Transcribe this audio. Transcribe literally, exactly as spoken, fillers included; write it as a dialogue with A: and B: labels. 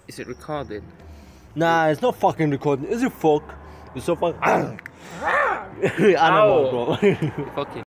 A: Is it recording?
B: Nah, it's not fucking recording. Is it fuck? It's so fucking. I don't know, bro.
A: Fucking.